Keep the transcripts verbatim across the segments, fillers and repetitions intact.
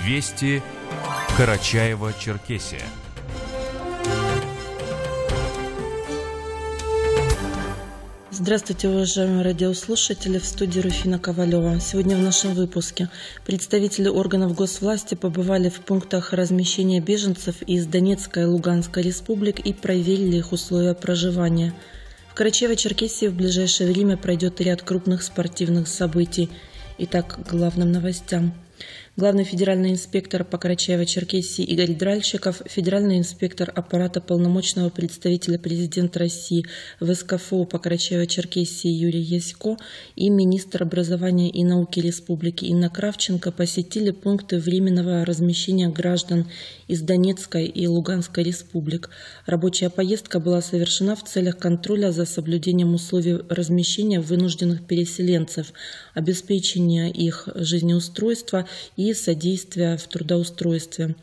Вести Карачаево-Черкесия. Здравствуйте, уважаемые радиослушатели, в студии Руфина Ковалева. Сегодня в нашем выпуске представители органов госвласти побывали в пунктах размещения беженцев из Донецкой и Луганской республик и проверили их условия проживания. В Карачаево-Черкесии в ближайшее время пройдет ряд крупных спортивных событий. Итак, к главным новостям. Главный федеральный инспектор по Карачаево-Черкесии Игорь Дральщиков, федеральный инспектор аппарата полномочного представителя президента России в эс ка эф о по Карачаево-Черкесии Юрий Ясько и министр образования и науки республики Инна Кравченко посетили пункты временного размещения граждан из Донецкой и Луганской республик. Рабочая поездка была совершена в целях контроля за соблюдением условий размещения вынужденных переселенцев, обеспечения их жизнеустройства и содействия в трудоустройстве.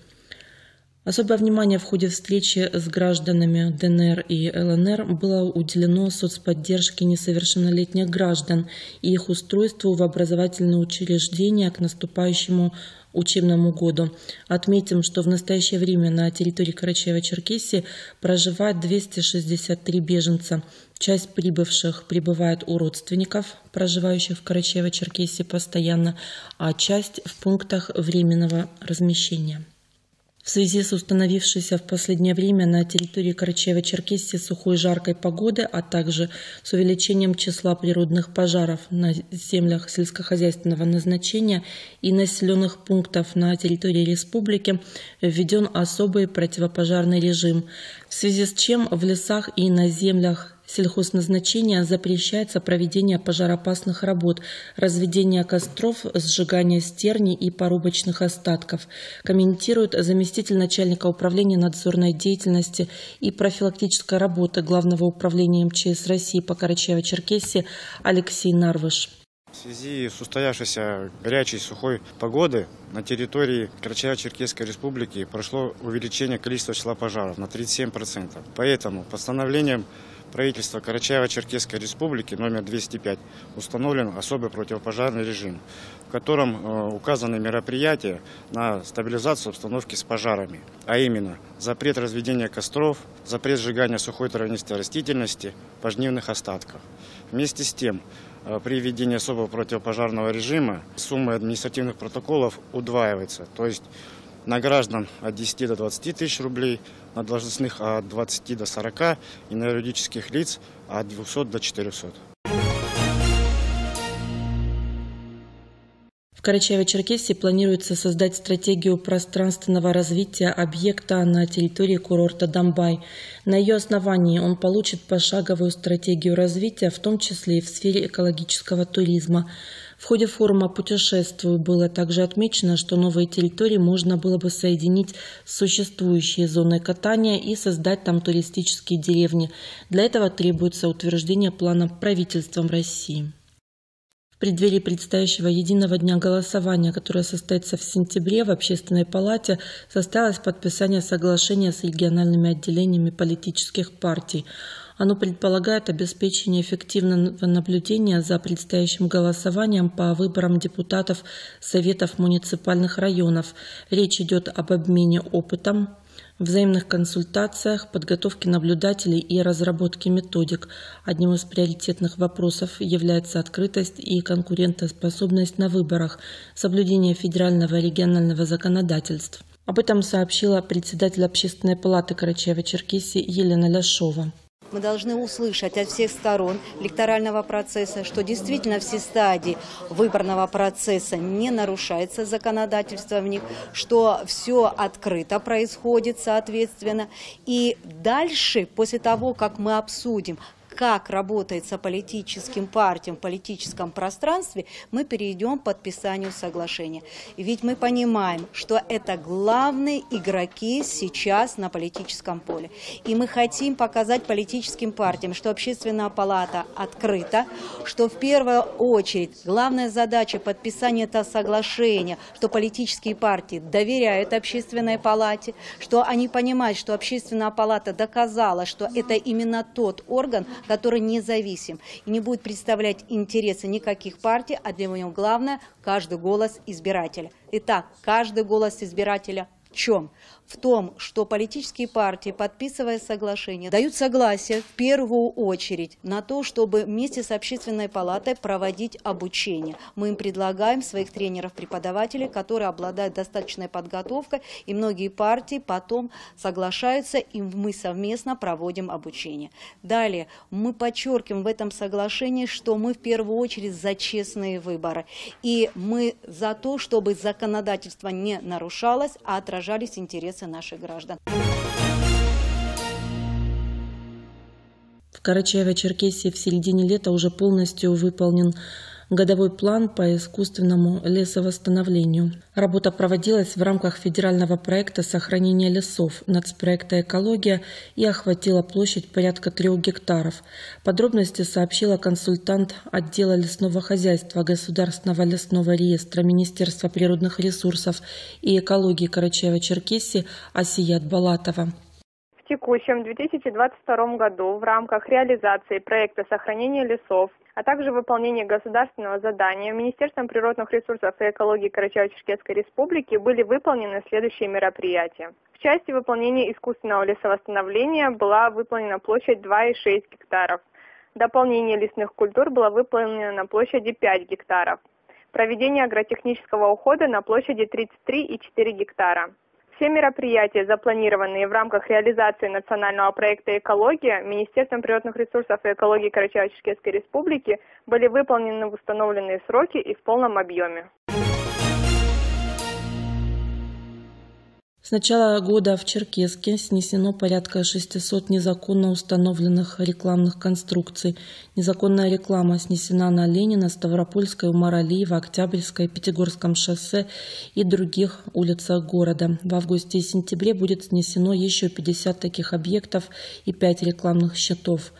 Особое внимание в ходе встречи с гражданами дэ эн эр и эл эн эр было уделено соцподдержке несовершеннолетних граждан и их устройству в образовательные учреждения к наступающему учебному году. Отметим, что в настоящее время на территории Карачаево-Черкесии проживает двести шестьдесят три беженца. Часть прибывших пребывает у родственников, проживающих в Карачаево-Черкесии постоянно, а часть в пунктах временного размещения. В связи с установившейся в последнее время на территории Карачаево-Черкесии сухой жаркой погоды, а также с увеличением числа природных пожаров на землях сельскохозяйственного назначения и населенных пунктов на территории республики, введен особый противопожарный режим, в связи с чем в лесах и на землях сельхозназначения запрещается проведение пожароопасных работ, разведение костров, сжигание стерней и порубочных остатков, комментирует заместитель начальника управления надзорной деятельности и профилактической работы Главного управления эм че эс России по Карачаево-Черкесии Алексей Нарвыш. В связи с устоявшейся горячей сухой погоды на территории Карачаево-Черкесской республики прошло увеличение количества числа пожаров на тридцать семь процентов. Поэтому постановлением правительства Карачаево-Черкесской республики номер двести пять установлен особый противопожарный режим, в котором э, указаны мероприятия на стабилизацию обстановки с пожарами, а именно запрет разведения костров, запрет сжигания сухой травянистой растительности, пожнивных остатков. Вместе с тем, э, при введении особого противопожарного режима сумма административных протоколов удваивается, то есть на граждан от десяти до двадцати тысяч рублей, на должностных от двадцати до сорока и на юридических лиц от двухсот до четырехсот. В Карачаево-Черкесии планируется создать стратегию пространственного развития объекта на территории курорта Домбай. На ее основании он получит пошаговую стратегию развития, в том числе и в сфере экологического туризма. В ходе форума «Путешествую» было также отмечено, что новые территории можно было бы соединить с существующей зоной катания и создать там туристические деревни. Для этого требуется утверждение плана правительством России. В преддверии предстоящего единого дня голосования, которое состоится в сентябре, в Общественной палате состоялось подписание соглашения с региональными отделениями политических партий. Оно предполагает обеспечение эффективного наблюдения за предстоящим голосованием по выборам депутатов Советов муниципальных районов. Речь идет об обмене опытом, взаимных консультациях, подготовке наблюдателей и разработке методик. Одним из приоритетных вопросов является открытость и конкурентоспособность на выборах, соблюдение федерального и регионального законодательств. Об этом сообщила председатель Общественной палаты Карачаево-Черкесии Елена Ляшова. Мы должны услышать от всех сторон электорального процесса, что действительно все стадии выборного процесса не нарушается законодательство в них, что все открыто происходит соответственно. И дальше, после того, как мы обсудим, как работается политическим партиям в политическом пространстве, мы перейдем к подписанию соглашения. Ведь мы понимаем, что это главные игроки сейчас на политическом поле. И мы хотим показать политическим партиям, что Общественная палата открыта, что в первую очередь главная задача подписания этого соглашения, что политические партии доверяют Общественной палате, что они понимают, что Общественная палата доказала, что это именно тот орган, который независим и не будет представлять интересы никаких партий, а для него главное – каждый голос избирателя. Итак, каждый голос избирателя в чем? В том, что политические партии, подписывая соглашение, дают согласие в первую очередь на то, чтобы вместе с общественной палатой проводить обучение. Мы им предлагаем своих тренеров-преподавателей, которые обладают достаточной подготовкой, и многие партии потом соглашаются, и мы совместно проводим обучение. Далее, мы подчеркиваем в этом соглашении, что мы в первую очередь за честные выборы. И мы за то, чтобы законодательство не нарушалось, а отражались интересы наших граждан. В Карачаево-Черкесии в середине лета уже полностью выполнен годовой план по искусственному лесовосстановлению. Работа проводилась в рамках федерального проекта сохранения лесов, нацпроекта «Экология» и охватила площадь порядка трех гектаров. Подробности сообщила консультант отдела лесного хозяйства Государственного лесного реестра Министерства природных ресурсов и экологии Карачаево-Черкесии Асият Балатова. В текущем две тысячи двадцать втором году в рамках реализации проекта сохранения лесов, а также выполнения государственного задания Министерством природных ресурсов и экологии Карачаево-Черкесской Республики были выполнены следующие мероприятия. В части выполнения искусственного лесовосстановления была выполнена площадь два и шесть гектаров. Дополнение лесных культур было выполнено на площади пять гектаров. Проведение агротехнического ухода на площади тридцать три и четыре гектара. Все мероприятия, запланированные в рамках реализации национального проекта «Экология» Министерством природных ресурсов и экологии Карачаево-Черкесской Республики, были выполнены в установленные сроки и в полном объеме. С начала года в Черкесске снесено порядка шестисот незаконно установленных рекламных конструкций. Незаконная реклама снесена на Ленина, Ставропольской, Умар-Алиева, Октябрьской, Пятигорском шоссе и других улицах города. В августе и сентябре будет снесено еще пятьдесят таких объектов и пять рекламных щитов.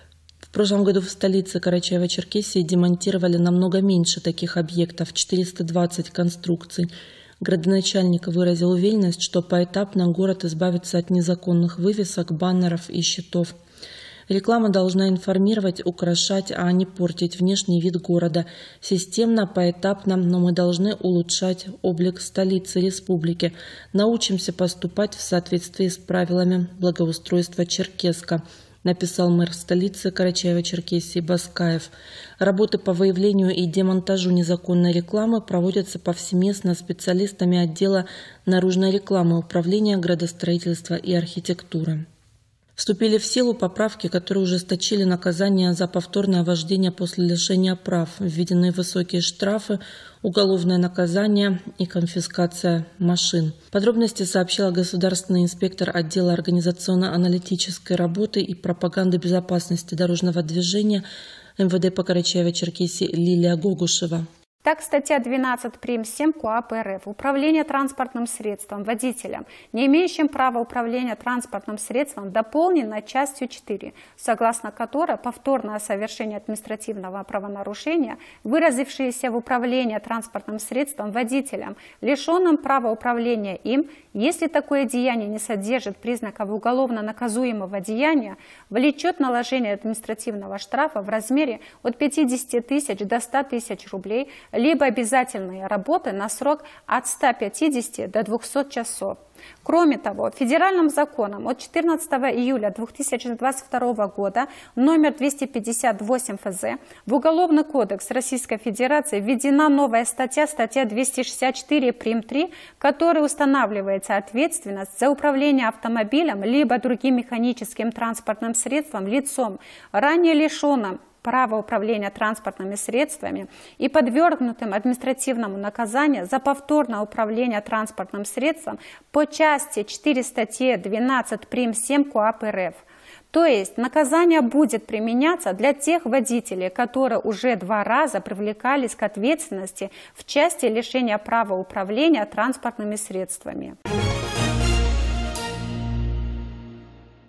В прошлом году в столице Карачаево-Черкесии демонтировали намного меньше таких объектов – четыреста двадцать конструкций. Градоначальник выразил уверенность, что поэтапно город избавится от незаконных вывесок, баннеров и щитов. Реклама должна информировать, украшать, а не портить внешний вид города. Системно, поэтапно, но мы должны улучшать облик столицы республики. Научимся поступать в соответствии с правилами благоустройства Черкесска, написал мэр столицы Карачаево-Черкесии Баскаев. Работы по выявлению и демонтажу незаконной рекламы проводятся повсеместно специалистами отдела наружной рекламы Управления градостроительства и архитектуры. Вступили в силу поправки, которые ужесточили наказание за повторное вождение после лишения прав. Введены высокие штрафы, уголовное наказание и конфискация машин. Подробности сообщила государственный инспектор отдела организационно-аналитической работы и пропаганды безопасности дорожного движения эм вэ дэ по Карачаево-Черкесии Лилия Гогушева. Так, статья двенадцать прим. семь КоАП РФ «Управление транспортным средством водителем, не имеющим права управления транспортным средством» дополнена частью четыре, согласно которой повторное совершение административного правонарушения, выразившееся в управлении транспортным средством водителем, лишенным права управления им, если такое деяние не содержит признаков уголовно наказуемого деяния, влечет наложение административного штрафа в размере от пятидесяти тысяч до ста тысяч рублей, либо обязательные работы на срок от ста пятидесяти до двухсот часов. Кроме того, федеральным законом от четырнадцатого июля две тысячи двадцать второго года номер двести пятьдесят восемь эф зэ в Уголовный кодекс Российской Федерации введена новая статья, статья двести шестьдесят четыре прим. три, которой устанавливается ответственность за управление автомобилем либо другим механическим транспортным средством лицом, ранее лишенным права управления транспортными средствами и подвергнутым административному наказанию за повторное управление транспортным средством по части четыре статьи двенадцать прим. семь КоАП РФ. То есть наказание будет применяться для тех водителей, которые уже два раза привлекались к ответственности в части лишения права управления транспортными средствами.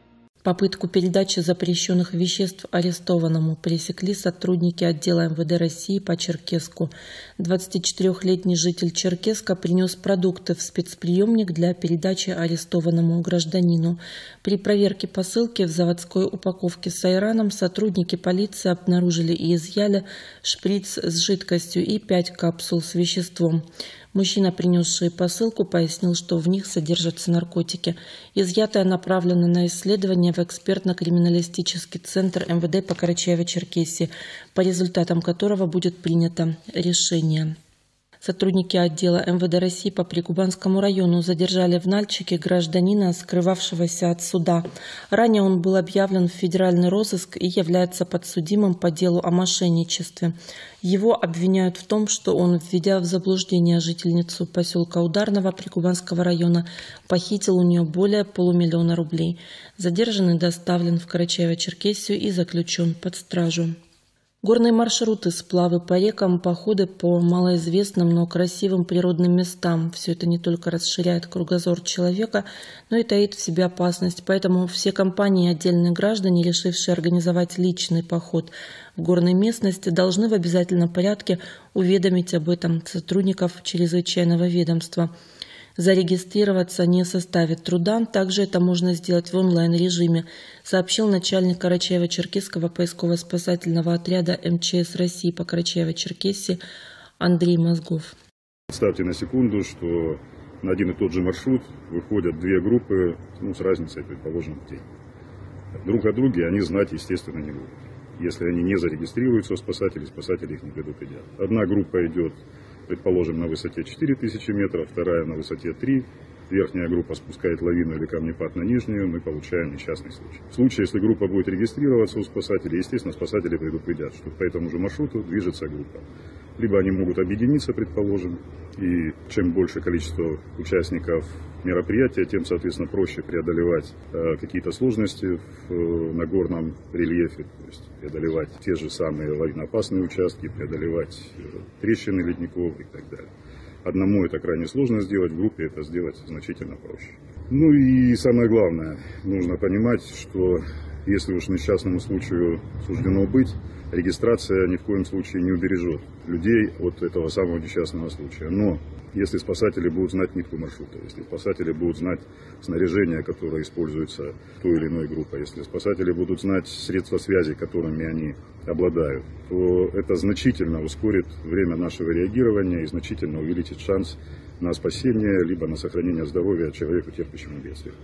Попытку передачи запрещенных веществ арестованному пресекли сотрудники отдела эм вэ дэ России по Черкесску. двадцатичетырёхлетний житель Черкесска принес продукты в спецприемник для передачи арестованному гражданину. При проверке посылки в заводской упаковке с айраном сотрудники полиции обнаружили и изъяли шприц с жидкостью и пять капсул с веществом. Мужчина, принесший посылку, пояснил, что в них содержатся наркотики. Изъятое направлено на исследование в экспертно-криминалистический центр эм вэ дэ по Карачаево-Черкесии, по результатам которого будет принято решение. Сотрудники отдела эм вэ дэ России по Прикубанскому району задержали в Нальчике гражданина, скрывавшегося от суда. Ранее он был объявлен в федеральный розыск и является подсудимым по делу о мошенничестве. Его обвиняют в том, что он, введя в заблуждение жительницу поселка Ударного Прикубанского района, похитил у нее более полумиллиона рублей. Задержанный доставлен в Карачаево-Черкесию и заключен под стражу. Горные маршруты, сплавы по рекам, походы по малоизвестным, но красивым природным местам. Все это не только расширяет кругозор человека, но и таит в себе опасность. Поэтому все компании и отдельные граждане, решившие организовать личный поход в горной местности, должны в обязательном порядке уведомить об этом сотрудников чрезвычайного ведомства. Зарегистрироваться не составит труда, также это можно сделать в онлайн-режиме, сообщил начальник Карачаево-Черкесского поисково-спасательного отряда эм че эс России по Карачаево-Черкесии Андрей Мозгов. Представьте на секунду, что на один и тот же маршрут выходят две группы, ну, с разницей, предположим, в день. Друг о друге они знать, естественно, не будут. Если они не зарегистрируются у спасателей, спасатели их не предупредят. Одна группа идет, предположим, на высоте четыре тысячи метров, вторая на высоте три. Верхняя группа спускает лавину или камнепад на нижнюю, мы получаем несчастный случай. В случае, если группа будет регистрироваться у спасателей, естественно, спасатели предупредят, что по этому же маршруту движется группа. Либо они могут объединиться, предположим, и чем больше количество участников мероприятия, тем, соответственно, проще преодолевать э, какие-то сложности в, э, на горном рельефе, то есть преодолевать те же самые лавиноопасные участки, преодолевать э, трещины ледников и так далее. Одному это крайне сложно сделать, в группе это сделать значительно проще. Ну и самое главное, нужно понимать, что если уж несчастному случаю суждено быть, регистрация ни в коем случае не убережет людей от этого самого несчастного случая. Но если спасатели будут знать нитку маршрута, если спасатели будут знать снаряжение, которое используется той или иной группой, если спасатели будут знать средства связи, которыми они обладают, то это значительно ускорит время нашего реагирования и значительно увеличит шанс на спасение либо на сохранение здоровья человеку, терпящему бедствие.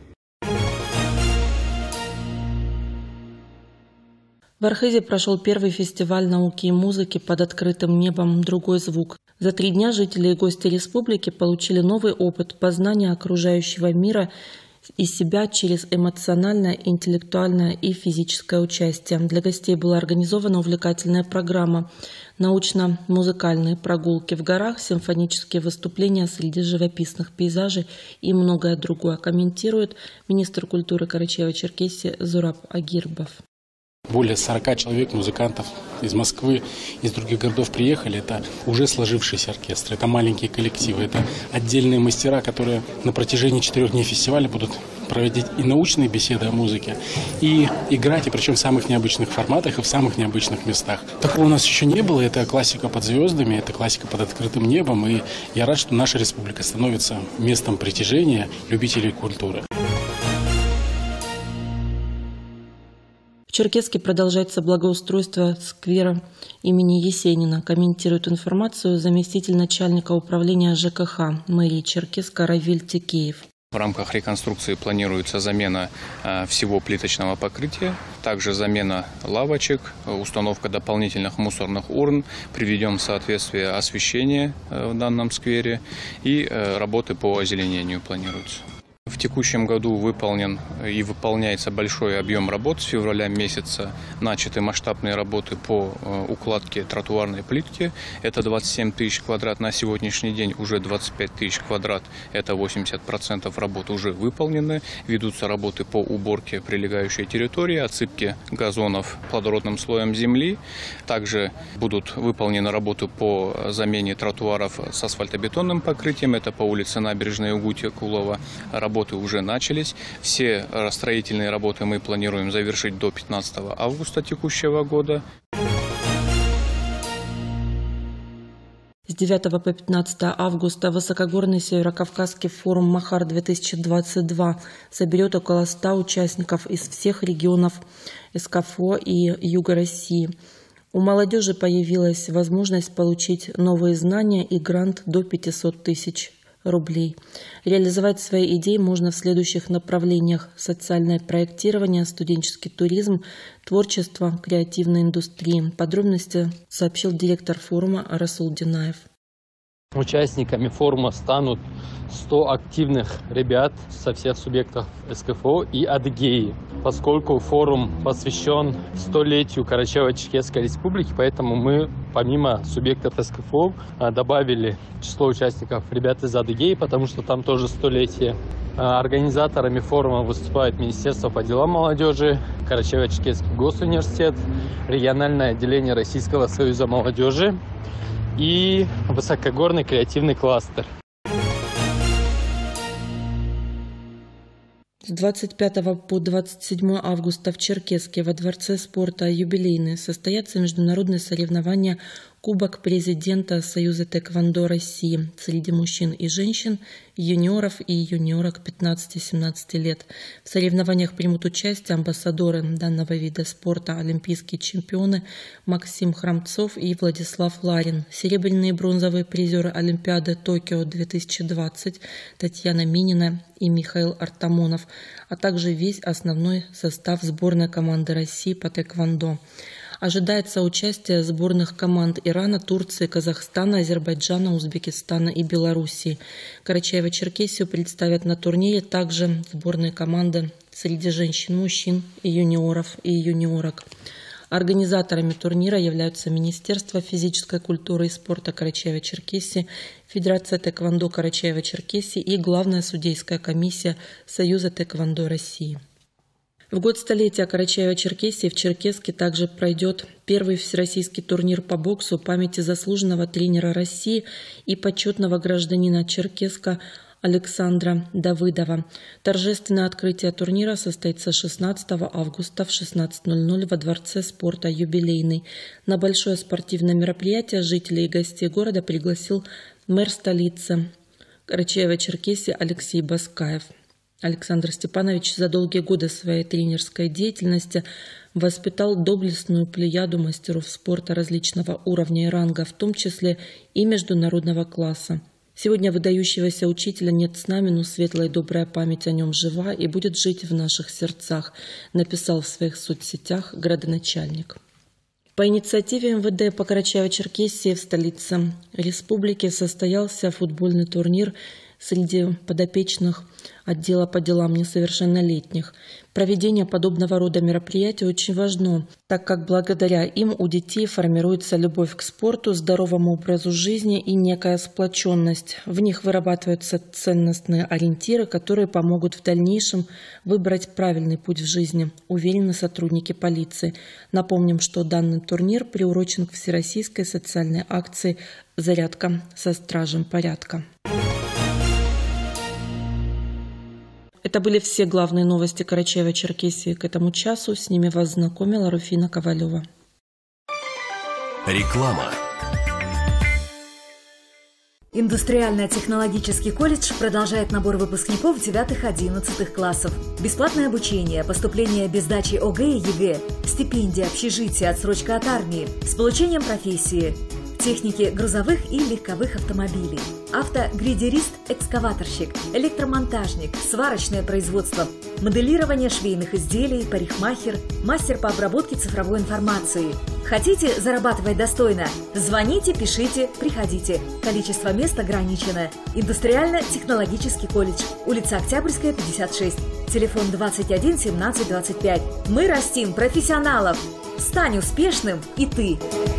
В Архизе прошел первый фестиваль науки и музыки под открытым небом «Другой звук». За три дня жители и гости республики получили новый опыт познания окружающего мира и себя через эмоциональное, интеллектуальное и физическое участие. Для гостей была организована увлекательная программа, научно-музыкальные прогулки в горах, симфонические выступления среди живописных пейзажей и многое другое, комментирует министр культуры Карачаево-Черкесии Зураб Агирбов. Более сорока человек, музыкантов из Москвы, из других городов приехали. Это уже сложившиеся оркестры, это маленькие коллективы, это отдельные мастера, которые на протяжении четырех дней фестиваля будут проводить и научные беседы о музыке, и играть, и причем в самых необычных форматах и в самых необычных местах. Такого у нас еще не было. Это классика под звездами, это классика под открытым небом. И я рад, что наша республика становится местом притяжения любителей культуры. В Черкесске продолжается благоустройство сквера имени Есенина, комментирует информацию заместитель начальника управления жэ ка ха мэрии Черкесска Равиль Текеев. В рамках реконструкции планируется замена всего плиточного покрытия, также замена лавочек, установка дополнительных мусорных урн, приведем в соответствие освещение в данном сквере и работы по озеленению планируются. В текущем году выполнен и выполняется большой объем работ. С февраля месяца начаты масштабные работы по укладке тротуарной плитки. Это двадцать семь тысяч квадрат. На сегодняшний день уже двадцать пять тысяч квадрат. Это восемьдесят процентов работ уже выполнены. Ведутся работы по уборке прилегающей территории, отсыпке газонов плодородным слоем земли. Также будут выполнены работы по замене тротуаров с асфальтобетонным покрытием. Это по улице Набережной, Угутия, Кулова. Работы работы уже начались. Все строительные работы мы планируем завершить до пятнадцатого августа текущего года. С девятого по пятнадцатое августа высокогорный Северокавказский форум «Махар-две тысячи двадцать два» соберет около ста участников из всех регионов СКФО и Юга России. У молодежи появилась возможность получить новые знания и грант до пятисот тысяч рублей. Реализовать свои идеи можно в следующих направлениях: социальное проектирование, студенческий туризм, творчество, креативная индустрия. Подробности сообщил директор форума Расул Динаев. Участниками форума станут сто активных ребят со всех субъектов СКФО и Адыгеи. Поскольку форум посвящен столетию Карачаево-Черкесской республики, поэтому мы помимо субъектов СКФО добавили число участников ребят из Адыгеи, потому что там тоже столетие. Организаторами форума выступают Министерство по делам молодежи, Карачаево-Черкесский госуниверситет, региональное отделение Российского союза молодежи и высокогорный креативный кластер. С двадцать пятого по двадцать седьмое августа в Черкесске во Дворце спорта «Юбилейный» состоятся международные соревнования Кубок президента Союза Тэквондо России среди мужчин и женщин, юниоров и юниорок пятнадцати-семнадцати лет. В соревнованиях примут участие амбассадоры данного вида спорта, олимпийские чемпионы Максим Храмцов и Владислав Ларин, серебряные и бронзовые призеры Олимпиады Токио-две тысячи двадцать Татьяна Минина и Михаил Артамонов, а также весь основной состав сборной команды России по тэквондо. Ожидается участие сборных команд Ирана, Турции, Казахстана, Азербайджана, Узбекистана и Белоруссии. Карачаево-Черкесию представят на турнире также сборные команды среди женщин, мужчин и юниоров и юниорок. Организаторами турнира являются Министерство физической культуры и спорта Карачаево-Черкесии, Федерация тэквондо Карачаево-Черкесии и Главная судейская комиссия Союза тэквондо России. В год столетия Карачаево-Черкесии в Черкесске также пройдет первый всероссийский турнир по боксу памяти заслуженного тренера России и почетного гражданина Черкесска Александра Давыдова. Торжественное открытие турнира состоится шестнадцатого августа в шестнадцать ноль ноль во Дворце спорта «Юбилейный». На большое спортивное мероприятие жителей и гостей города пригласил мэр столицы Карачаево-Черкесии Алексей Баскаев. Александр Степанович за долгие годы своей тренерской деятельности воспитал доблестную плеяду мастеров спорта различного уровня и ранга, в том числе и международного класса. Сегодня выдающегося учителя нет с нами, но светлая и добрая память о нем жива и будет жить в наших сердцах, написал в своих соцсетях градоначальник. По инициативе эм вэ дэ по Карачаево-Черкесии в столице республики состоялся футбольный турнир среди подопечных отдела по делам несовершеннолетних. Проведение подобного рода мероприятий очень важно, так как благодаря им у детей формируется любовь к спорту, здоровому образу жизни и некая сплоченность. В них вырабатываются ценностные ориентиры, которые помогут в дальнейшем выбрать правильный путь в жизни, уверены сотрудники полиции. Напомним, что данный турнир приурочен к всероссийской социальной акции «Зарядка со стражем порядка». Это были все главные новости Карачаево-Черкесии к этому часу. С ними вас знакомила Руфина Ковалева. Реклама. Индустриально-технологический колледж продолжает набор выпускников девятых-одиннадцатых классов. Бесплатное обучение, поступление без сдачи о гэ и е гэ, стипендия, общежитие, отсрочка от армии, с получением профессии, техники грузовых и легковых автомобилей, автогрейдерист, экскаваторщик, электромонтажник, сварочное производство, моделирование швейных изделий, парикмахер, мастер по обработке цифровой информации. Хотите зарабатывать достойно? Звоните, пишите, приходите. Количество мест ограничено. Индустриально-технологический колледж. Улица Октябрьская, пятьдесят шесть. Телефон двадцать один семнадцать двадцать пять. Мы растим профессионалов. Стань успешным и ты.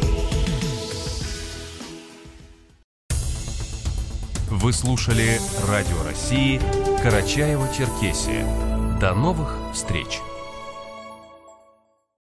Вы слушали Радио России Карачаево-Черкесия. До новых встреч!